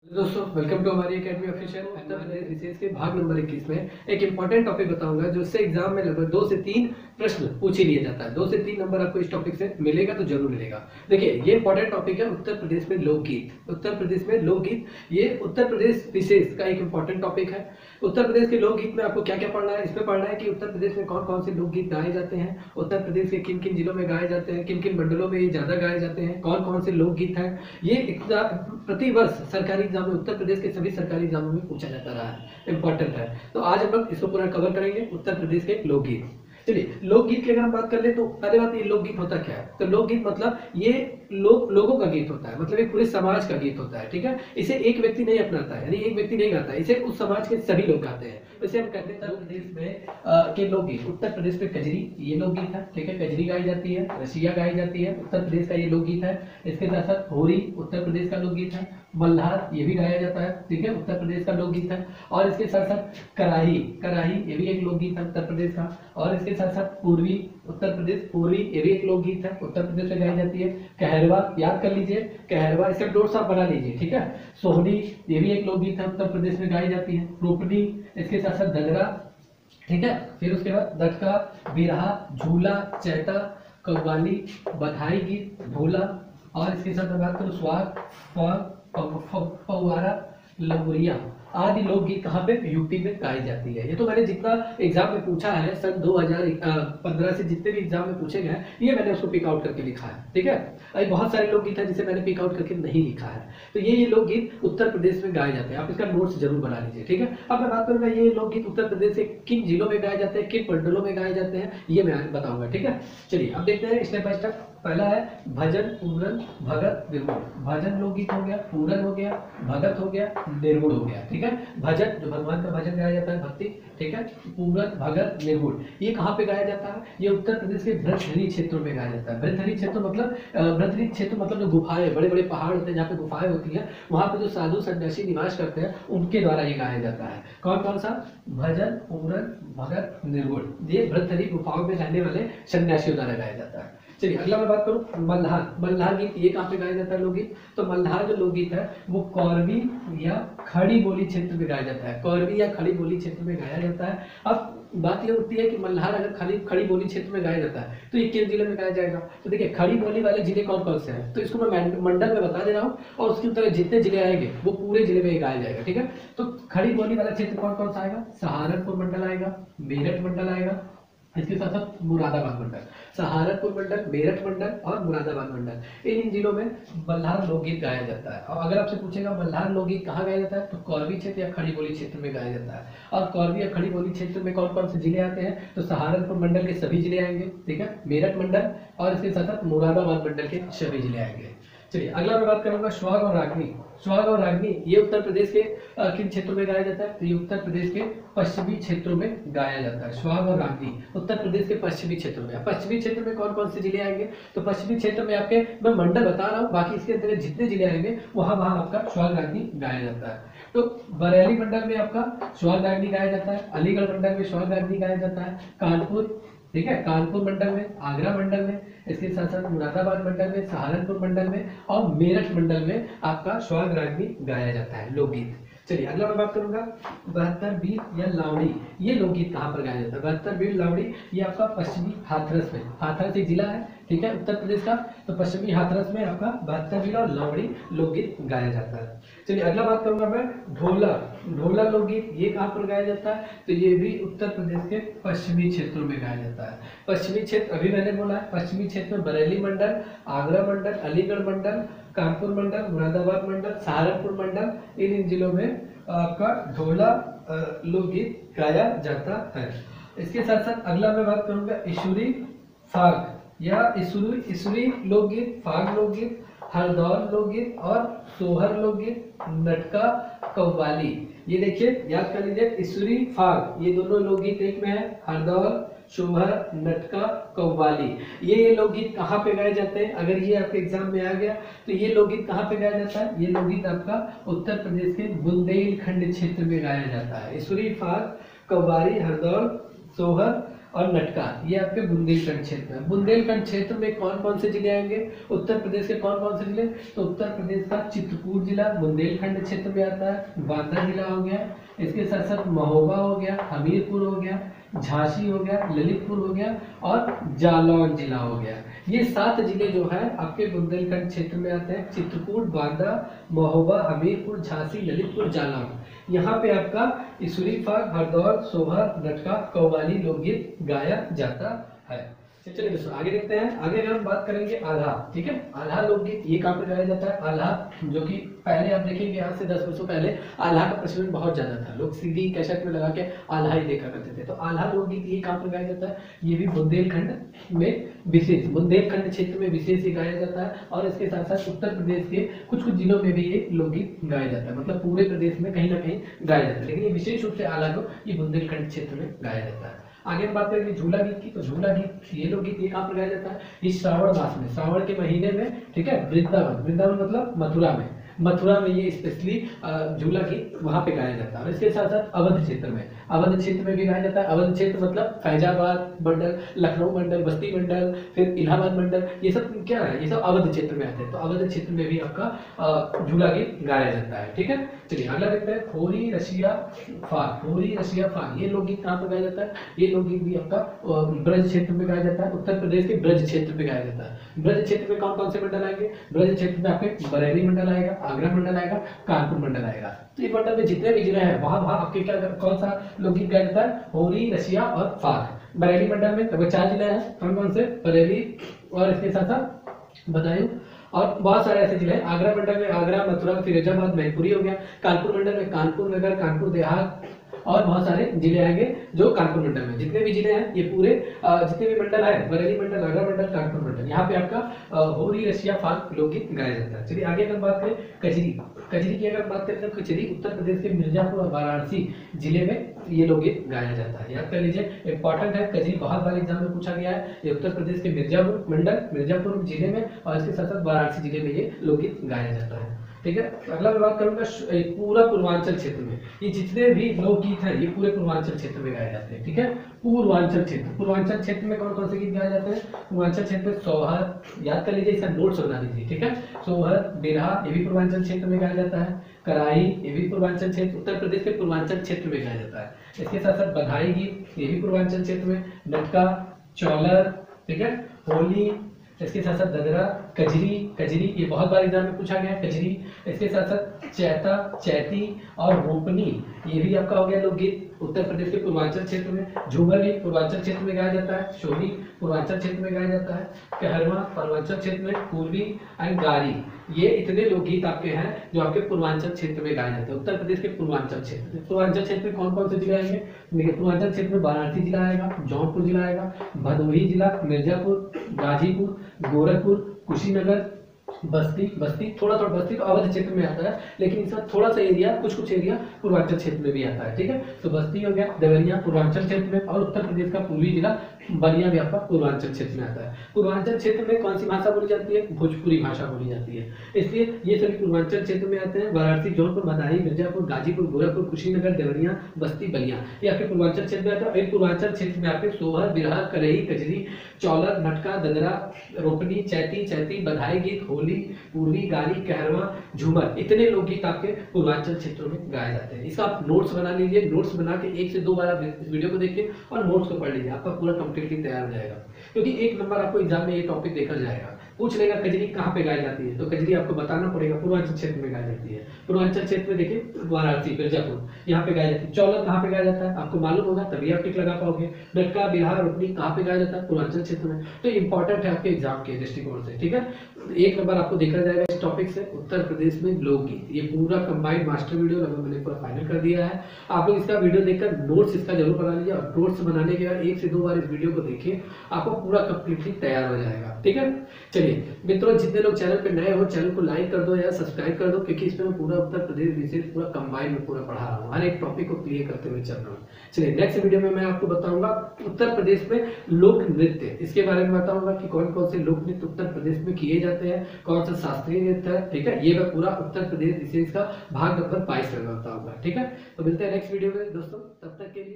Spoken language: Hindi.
दोस्तों वेलकम टू हमारी एकेडमी ऑफिशियल। उत्तर प्रदेश विशेष के भाग नंबर 21 में एक इंपॉर्टेंट टॉपिक बताऊंगा जो इससे एग्जाम में लगभग 2 से 3 प्रश्न पूछ ही लिया जाता है। 2 से 3 नंबर आपको इस टॉपिक से मिलेगा तो जरूर मिलेगा। देखिए ये इंपॉर्टेंट टॉपिक है उत्तर प्रदेश में लोकगीत। उत्तर प्रदेश में लोकगीत ये उत्तर प्रदेश विशेष का एक इंपॉर्टेंट टॉपिक है। उत्तर प्रदेश के लोकगीत में आपको क्या क्या पढ़ना है, इसमें पढ़ना है कि उत्तर प्रदेश में कौन कौन से लोकगीत गाए जाते हैं, उत्तर प्रदेश के किन किन जिलों में गाए जाते हैं, किन किन मंडलों में ये ज्यादा गाए जाते हैं, कौन कौन से लोकगीत हैं। ये प्रतिवर्ष सरकारी एग्जाम में उत्तर प्रदेश के सभी सरकारी एग्जामों में पूछा जाता रहा है, इंपॉर्टेंट है। तो आज हम लोग इसको पूरा कवर करेंगे उत्तर प्रदेश के लोकगीत। चलिए लोकगीत की अगर हम बात कर ले तो पहले बात ये लोकगीत होता क्या है। तो लोकगीत मतलब ये लोगों का गीत होता है, मतलब एक पूरे समाज का गीत होता है। ठीक है, इसे एक व्यक्ति नहीं अपनाता है, यानी एक व्यक्ति नहीं गाता है, इसे उस समाज के सभी लोग गाते हैं। जैसे हम कहते हैं उत्तर प्रदेश में के लोकगीत, उत्तर प्रदेश में कजरी ये लोकगीत है। ठीक है, कजरी गाई जाती है, रसिया गाई जाती है, उत्तर प्रदेश का ये लोकगीत है। इसके साथ साथ होरी उत्तर प्रदेश का लोकगीत है, मल्हार ये भी गाया जाता है। ठीक है, उत्तर प्रदेश का लोकगीत है। और इसके साथ साथ कराही कराही ये भी एक लोकगीत है उत्तर प्रदेश का। और इसके साथ साथ पूर्वी उत्तर प्रदेश पूर्वी ये भी एक लोकगीत है, उत्तर प्रदेश में गाई जाती है। कहरवा याद कर लीजिए, कहरवा इसका डोर सा बना लीजिए। ठीक है, सोहनी ये भी एक लोकगीत है, उत्तर प्रदेश में गाई जाती है। रूपनी, इसके साथ साथ दंगरा। ठीक है, फिर उसके बाद दटका, बिरहा, झूला, चैता, कव्वाली, बधाई गीत, ढोला। और इसके साथ मैं बात करूँ स्वाग, फव्वारा, लंगुरिया आदि लोकगीत कहाँ पे यूपी में गाई जाती है। ये तो मैंने जितना एग्जाम में पूछा है सन 2015 से जितने भी एग्जाम में पूछे गए ये मैंने उसको पिक आउट करके लिखा है। ठीक है, अभी बहुत सारे लोकगीत है जिसे मैंने पिक आउट करके नहीं लिखा है। तो ये लोकगीत उत्तर प्रदेश में गाए जाते हैं, आप इसका नोट्स जरूर बना लीजिए। ठीक है, अब मैं बात करूंगा ये लोकगीत उत्तर प्रदेश के किन जिलों में गाए जाते हैं, किन मंडलों में गाए जाते हैं, ये मैं बताऊंगा। ठीक है, चलिए अब देखते हैं स्टेप बाय स्टेप। पहला है भजन, पूरन, भगत, निर्गुण। भजन लोकगीत हो गया, पूरन हो गया, भगत हो गया, निर्गुण हो गया। ठीक है, भजन जो भगवान का भजन गाया जाता है, भक्ति। ठीक है, पूरन, भगत, निर्गुण ये कहाँ पे गाया जाता है, ये उत्तर प्रदेश के भृतहरी क्षेत्रों में गाया जाता है। भृतहरी क्षेत्र मतलब भृतहरी क्षेत्र मतलब जो गुफाएं, बड़े बड़े पहाड़ होते हैं जहाँ पे गुफाएं होती हैं, वहां पे जो साधु सन्यासी निवास करते हैं उनके द्वारा ये गाया जाता है। कौन कौन सा, भजन, पूरन, भगत, निर्गुण ये भृतहरी गुफाओं में रहने वाले सन्यासियों द्वारा गाया जाता है। चलिए अगला मैं बात करूं मल्हार। मल्हार गीत ये कहाँ पे गाया जाता है लोकगीत, तो मल्हार जो लोकगीत है वो कौरवी या खड़ी बोली क्षेत्र में गाया जाता है। कौरवी या खड़ी बोली क्षेत्र में गाया जाता है। अब बात ये उठती है कि मल्हार अगर खड़ी बोली क्षेत्र में गाया जाता है तो ये किन जिले में गाया जाएगा। तो देखिए खड़ी बोली वाले जिले कौन कौन से हैं, तो इसको मैं मंडल में बता दे रहा हूँ और उसकी तरह जितने जिले आएंगे वो पूरे जिले में ही गाया जाएगा। ठीक है, तो खड़ी बोली वाला क्षेत्र कौन कौन सा आएगा, सहारनपुर मंडल आएगा, मेरठ मंडल आएगा, इसके साथ साथ मुरादाबाद मंडल। सहारनपुर मंडल, मेरठ मंडल और मुरादाबाद मंडल इन जिलों में मल्हार लोकगीत गाया जाता है। और अगर आपसे पूछेगा मल्हार लोकगीत कहाँ गाया जाता है, तो कौरवी क्षेत्र या खड़ी बोली क्षेत्र में गाया जाता है। और कौरवी या खड़ी बोली क्षेत्र में कौन कौन से जिले आते हैं, तो सहारनपुर मंडल के सभी जिले आएंगे। ठीक है, मेरठ मंडल और इसके साथ साथ मुरादाबाद मंडल के सभी जिले आएंगे। चलिए अगला मैं बात करूंगा स्वाग और रागनी। स्वाग और रागनी ये उत्तर प्रदेश के किन क्षेत्रों में गाया जाता है, तो ये उत्तर प्रदेश के पश्चिमी क्षेत्रों में गाया जाता है। स्वाग और रागनी उत्तर प्रदेश के पश्चिमी क्षेत्रों में। पश्चिमी क्षेत्र में कौन कौन से जिले आएंगे, तो पश्चिमी क्षेत्र में आपके मैं मंडल बता रहा हूँ, बाकी इसके अंतर्गत जितने जिले आएंगे वहां वहां आपका स्वाग रागनी गाया जाता है। तो बरेली मंडल में आपका स्वाग रागनी गाया जाता है, अलीगढ़ मंडल में स्वाग रागनी गाया जाता है, कानपुर, ठीक है, कानपुर मंडल में, आगरा मंडल में, इसके साथ साथ मुरादाबाद मंडल में, सहारनपुर मंडल में और मेरठ मंडल में आपका स्वाग रागनी गाया जाता है लोकगीत। चलिए अगला मैं बात करूंगा बहत्तर बीट या लावड़ी। ये लोकगीत कहाँ पर गाया जाता है, बहत्तर बीट लावड़ी ये आपका पश्चिमी हाथरस में, हाथरस एक जिला है, ठीक है, उत्तर प्रदेश का, तो पश्चिमी हाथरस में आपका बहत्तर बीट और लावड़ी लोकगीत गाया जाता है। चलिए अगला बात करूंगा मैं ढोला। ढोला लोकगीत ये कहाँ पर गाया जाता है, तो ये भी उत्तर प्रदेश के पश्चिमी क्षेत्रों में गाया जाता है। पश्चिमी क्षेत्र अभी मैंने बोला है, पश्चिमी क्षेत्र में बरेली मंडल, आगरा मंडल, अलीगढ़ मंडल, कानपुर मंडल, मुरादाबाद मंडल, सहारनपुर मंडल इन जिलों में आपका ढोला लोकगीत गाया जाता है। इसके साथ साथ अगला मैं बात करूंगा ईश्वरी फाग या ईश्वरी लोकगीत, फाग लोकगीत, हरदौल लोकगीत और सोहर लोकगीत, नटका, कव्वाली। ये देखिए याद कर लीजिए ईश्वरी फाग ये दोनों लोकगीत एक में है, हरदौल, सोहर, नटका, कव्वाली ये लोकगीत कहाँ पे गाए जाते हैं। अगर ये आपके एग्जाम में आ गया तो ये लोकगीत कहाँ पे गाया जाता है, ये लोकगीत आपका उत्तर प्रदेश के बुंदेलखंड क्षेत्र में गाया जाता है। ईश्वरी फाग, कव्वाली, हरदौल, सोहर और नटका, ये आपके बुंदेलखंड क्षेत्र में। बुंदेलखंड क्षेत्र में कौन कौन से जिले आएंगे, उत्तर प्रदेश के कौन कौन से जिले, तो उत्तर प्रदेश का चित्रकूट जिला बुंदेलखंड क्षेत्र में आता है, बांदा जिला हो गया, इसके साथ साथ महोबा हो गया, हमीरपुर हो गया, झांसी हो गया, ललितपुर हो गया और जालौन जिला हो गया। ये 7 जिले जो है आपके बुंदेलखंड क्षेत्र में आते हैं। चित्रकूट, बांदा, महोबा, हमीरपुर, झांसी, ललितपुर, जालौन। यहाँ पे आपका ईश्वरी फाग, हरदौल, सोहर, नटका, कव्वाली लोकगीत गाया जाता है। चलिए दोस्तों आगे देखते हैं। आगे अगर हम बात करेंगे आल्हा, ठीक है, आल्हा लोकगीत ये कहाँ पे गाया जाता है। आल्हा जो कि पहले आप देखेंगे आज से 10 वर्षों पहले आल्हा का प्रचलन बहुत ज्यादा था, लोग सीडी कैसेट में लगा के आल्हा ही देखा करते थे। तो आल्हा लोकगीत ये कहाँ पे गाया जाता है, ये भी बुंदेलखंड में विशेष, बुंदेलखंड क्षेत्र में विशेष ही गाया जाता है। और इसके साथ साथ उत्तर प्रदेश के कुछ कुछ जिलों में भी ये लोकगीत गाया जाता है, मतलब पूरे प्रदेश में कहीं ना कहीं गाया जाता है, लेकिन ये विशेष रूप से आल्हा को ये बुंदेलखंड क्षेत्र में गाया जाता है। आगे हम बात करेंगे झूला गीत की, तो झूला गीत ये लोकगीत ये कहाँ पर गाया जाता है, इस श्रावण मास में, श्रावण के महीने में, ठीक है, वृंदावन, वृंदावन मतलब मथुरा में, मथुरा में ये स्पेशली झूला गीत वहां पे गाया जाता है। और इसके साथ साथ अवध क्षेत्र में, अवध क्षेत्र में भी गाया जाता है। अवध क्षेत्र मतलब फैजाबाद मंडल, लखनऊ मंडल, बस्ती मंडल, फिर इलाहाबाद मंडल, ये सब क्या है, ये सब अवध क्षेत्र में आते हैं। तो अवध क्षेत्र में भी आपका झूला गीत गाया जाता है, ठीक है। चलिए अगला देखते हैं, होरी रसिया फाग, होरी रसिया फाग ये लोकगीत कहाँ पर गाया जाता है, ये लोकगीत भी आपका ब्रज क्षेत्र में गाया जाता है, उत्तर प्रदेश के ब्रज क्षेत्र में गाया जाता है। ब्रज क्षेत्र में कौन कौन से मंडल आएंगे, ब्रज क्षेत्र में आपके बरेली मंडल आएगा, आगरा मंडल आएगा, कानपुर मंडल आएगा। तो ये मंडल में जितने भी जिले हैं वहां वहां आपके क्या कौन सा लोकगीत गाया जाता है, होरी रसिया और फाग। बरेली मंडल में लगभग 4 जिले हैं, कौन कौन से, बरेली और इसके साथ साथ बदायूं और बहुत सारे ऐसे जिले हैं। आगरा मंडल में आगरा, मथुरा, फिरोजाबाद, मैनपुरी हो गया। कानपुर मंडल में कानपुर नगर, कानपुर देहात और बहुत सारे जिले आएंगे जो कानपुर मंडल में। जितने भी जिले हैं ये पूरे जितने भी मंडल है, बरेली मंडल, आगरा मंडल, कानपुर मंडल, यहाँ पे आपका होरी रसिया फाग लोकगीत गाया जाता है। चलिए आगे अगर बात करें कजरी, कजरी की अगर बात करें तो कजरी उत्तर प्रदेश के मिर्जापुर और वाराणसी जिले में ये लोकगीत गाया जाता है। याद कर लीजिए, इंपॉर्टेंट है, कजरी बहुत बार एग्जाम में पूछा गया है। ये उत्तर प्रदेश के मिर्जापुर मंडल, मिर्जापुर जिले में और इसके साथ साथ वाराणसी जिले में ये लोकगीत गाया जाता है, ठीक है। अगला मैं बात करूंगा पूरा पूर्वांचल क्षेत्र में, ये जितने भी लोकगीत हैं ये पूरे पूर्वांचल क्षेत्र में गाए जाते हैं, ठीक है। पूर्वांचल क्षेत्र, पूर्वांचल क्षेत्र में कौन कौन से गीत गाए जाते हैं, पूर्वांचल क्षेत्र में सोहर, याद कर लीजिए, इसका नोट्स बना लीजिए, ठीक है। सोहर, बिरहा ये भी पूर्वांचल क्षेत्र में गाया जाता है। कराई ये भी पूर्वांचल क्षेत्र, उत्तर प्रदेश के पूर्वांचल क्षेत्र में गाया जाता है। इसके साथ साथ बधाई गीत ये भी पूर्वांचल क्षेत्र में, नटका, चौलर, ठीक है, होली, इसके साथ साथ ददरा, कजरी, कजरी ये बहुत बार एग्जाम में पूछा गया है, कजरी। इसके साथ साथ चैता, चैती और रोपनी ये भी आपका हो गया लोकगीत उत्तर प्रदेश के पूर्वांचल क्षेत्र में। झूमर भी पूर्वांचल क्षेत्र में गाया जाता है, शोली पूर्वांचल क्षेत्र में गाया जाता है, कहरवा पूर्वांचल क्षेत्र में, पूर्वी एंड गारी ये इतने लोकगीत आपके हैं जो आपके पूर्वांचल क्षेत्र में गाए जाते हैं, उत्तर प्रदेश के पूर्वांचल क्षेत्र में। पूर्वांचल क्षेत्र में कौन कौन से जिले आएंगे, देखिए पूर्वांचल क्षेत्र में वाराणसी जिला आएगा, जौनपुर जिला आएगा, भदोही जिला, मिर्जापुर, गाजीपुर, गोरखपुर, कुशीनगर, बस्ती, बस्ती थोड़ा थोड़ा, बस्ती तो अवध क्षेत्र में आता है लेकिन इसका थोड़ा सा एरिया, कुछ एरिया पूर्वांचल क्षेत्र में भी आता है, ठीक है। तो बस्ती हो गया, देवरिया पूर्वांचल क्षेत्र में, और उत्तर प्रदेश का पूर्वी जिला बलिया भी आपका पूर्वांचल क्षेत्र में आता है। पूर्वांचल क्षेत्र में कौन सी भाषा बोली जाती है, भोजपुरी भाषा बोली जाती है, इसलिए ये सभी पूर्वांचल क्षेत्र में आते हैं। वाराणसी, जौनपुर, बदायूं, मिर्जापुर, गाजीपुर, गोरखपुर, कुशीनगर, देवरिया, बस्ती, बलिया ये आपके पूर्वांचल क्षेत्र में आता है। पूर्वांचल क्षेत्र में आपके सोहर, बिरहा, करही, कजरी, चौलर, नटका, ददरा, रोपनी, चैती, चैती, बधाई गीत, होली, पूर्वी, गाली, कहरवा, झूमर इतने लोकगीत आपके पूर्वांचल क्षेत्रों में गाए जाते हैं। इसका आप नोट्स बना लीजिए, नोट्स बना के 1 से 2 बार आप इस वीडियो को देखिए और नोट्स को पढ़ लीजिए, आपका पूरा कंप्लीटली तैयार हो जाएगा। क्योंकि 1 नंबर आपको एग्जाम में ये टॉपिक देखा जाएगा, पूछ लेगा कजरी कहाँ पे गाई जाती है, तो कजरी आपको बताना पड़ेगा पूर्वांचल क्षेत्र में गाई जाती है। पूर्वांचल क्षेत्र में देखिए वाराणसी, मिर्जापुर यहाँ पे गाई जाती है। चौलर कहाँ पे गाया जाता है आपको मालूम होगा तभी आप टिक लगा पाओगे। नटका, बिहार, रोपनी कहाँ पे गाया जाता है, पूर्वांचल क्षेत्र में। तो इंपॉर्टेंट है आपके एग्जाम के दृष्टिकोण से, ठीक है। 1 नंबर आपको देखा जाएगा इस टॉपिक से, उत्तर प्रदेश में लोकगीत। ये पूरा कंबाइंड मास्टर वीडियो लगभग मैंने पूरा फाइनल कर दिया है। आप लोग इसका वीडियो देखकर नोट्स इसका जरूर बना लीजिए और नोट्स बनाने के बाद 1 से 2 बार इस वीडियो को देखिए, आपको पूरा कंप्लीटली तैयार हो जाएगा, ठीक है। चलिए मित्रों, जितने लोग चैनल पे नए हो चैनल को लाइक कर दो या सब्सक्राइब कर दो, क्योंकि इसमें मैं पूरा उत्तर प्रदेश विशेष पूरा कंबाइंड में पूरा पढ़ा रहा हूँ, हर एक टॉपिक को क्लियर करते हुए चल रहा हूँ। चलिए नेक्स्ट वीडियो में मैं आपको बताऊंगा उत्तर प्रदेश में लोक नृत्य, इसके बारे में बताऊंगा कि कौन कौन से लोक नृत्य उत्तर प्रदेश में किए जाते हैं, कौन सा शास्त्रीय नृत्य है, ठीक है। ये मैं पूरा उत्तर प्रदेश विशेष का भाग नंबर 22 में बताऊंगा, ठीक है। तो मिलते हैं नेक्स्ट वीडियो में दोस्तों, तब तक के लिए